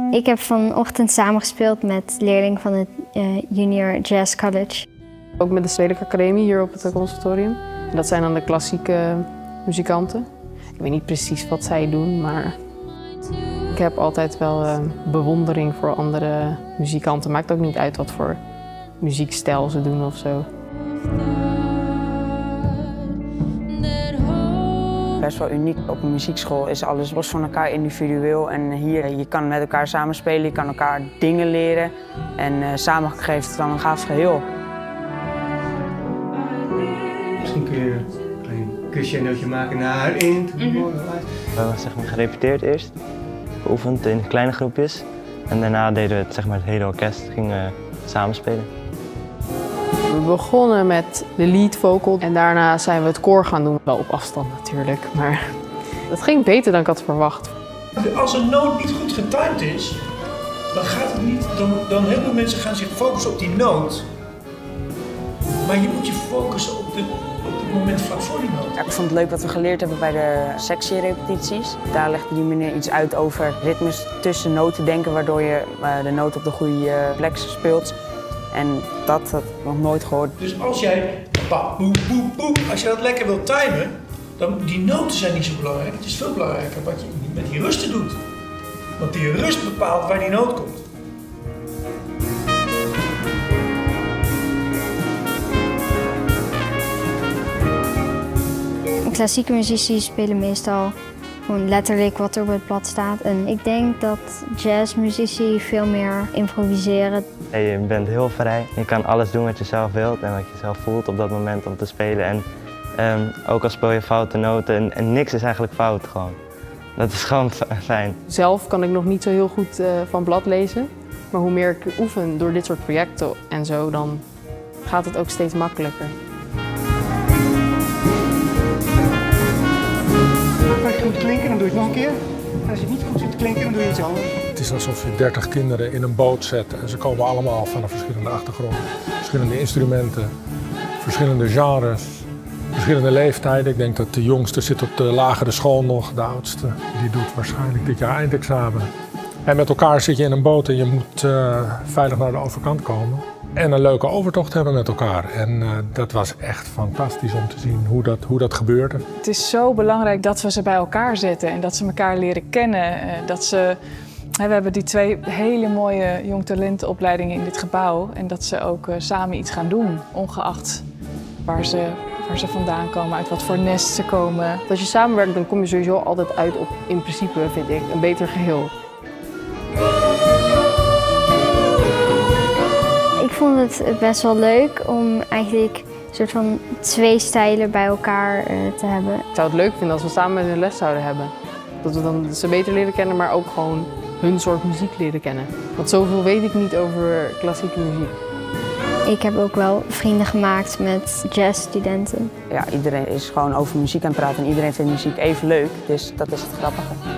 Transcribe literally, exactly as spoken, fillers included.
Ik heb vanochtend samengespeeld met leerlingen van het uh, Junior Jazz College. Ook met de Stedelijke Academie hier op het conservatorium. En dat zijn dan de klassieke muzikanten. Ik weet niet precies wat zij doen, maar ik heb altijd wel uh, bewondering voor andere muzikanten. Maakt ook niet uit wat voor muziekstijl ze doen of zo. Best wel uniek. Op een muziekschool is alles los van elkaar individueel. En hier, je kan met elkaar samenspelen, je kan elkaar dingen leren. En uh, samen geeft het dan een gaaf geheel. Misschien kun je een klein kusje en nootje maken naar in. Mm-hmm. We hebben zeg maar, gerepeteerd eerst, geoefend in kleine groepjes. En daarna deden we het, zeg maar, het hele orkest, gingen samenspelen. We begonnen met de lead vocal en daarna zijn we het koor gaan doen. Wel op afstand natuurlijk, maar het ging beter dan ik had verwacht. Als een noot niet goed getimed is, dan gaat het niet, dan, dan heel veel mensen gaan zich focussen op die noot. Maar je moet je focussen op, de, op het moment vlak voor die noot. Ja, ik vond het leuk wat we geleerd hebben bij de sectierepetities. Daar legde die meneer iets uit over ritmes tussen noten denken, waardoor je uh, de noot op de goede plek speelt. En dat had ik nog nooit gehoord. Dus als jij ba, boe, boe, boe, als je dat lekker wilt timen, dan die noten zijn niet zo belangrijk. Het is veel belangrijker wat je met die rusten doet. Want die rust bepaalt waar die noot komt. Klassieke muzici spelen meestal gewoon letterlijk wat er op het blad staat. En ik denk dat jazzmuzici veel meer improviseren. Hey, je bent heel vrij. Je kan alles doen wat je zelf wilt en wat je zelf voelt op dat moment om te spelen. En um, ook al speel je foute noten en, en niks is eigenlijk fout gewoon. Dat is gewoon fijn. Zelf kan ik nog niet zo heel goed uh, van blad lezen. Maar hoe meer ik oefen door dit soort projecten en zo, dan gaat het ook steeds makkelijker. Als je goed klinken, dan doe je het nog een keer. En als je het niet goed ziet klinken, dan doe je iets anders. Het is alsof je dertig kinderen in een boot zet en ze komen allemaal van een verschillende achtergrond. Verschillende instrumenten, verschillende genres, verschillende leeftijden. Ik denk dat de jongste zit op de lagere school nog, de oudste die doet waarschijnlijk dit jaar eindexamen. En met elkaar zit je in een boot en je moet uh, veilig naar de overkant komen. En een leuke overtocht hebben met elkaar. En uh, dat was echt fantastisch om te zien hoe dat, hoe dat gebeurde. Het is zo belangrijk dat we ze bij elkaar zetten en dat ze elkaar leren kennen. Dat ze, we hebben die twee hele mooie jongtalentenopleidingen in dit gebouw. En dat ze ook uh, samen iets gaan doen, ongeacht waar ze, waar ze vandaan komen, uit wat voor nest ze komen. Als je samenwerkt, dan kom je sowieso altijd uit op, in principe vind ik, een beter geheel. Ik vond het best wel leuk om eigenlijk een soort van twee stijlen bij elkaar uh, te hebben. Ik zou het leuk vinden als we samen met hun les zouden hebben. Dat we dan ze beter leren kennen, maar ook gewoon hun soort muziek leren kennen. Want zoveel weet ik niet over klassieke muziek. Ik heb ook wel vrienden gemaakt met jazzstudenten. Ja, iedereen is gewoon over muziek aan het praten en iedereen vindt muziek even leuk, dus dat is het grappige.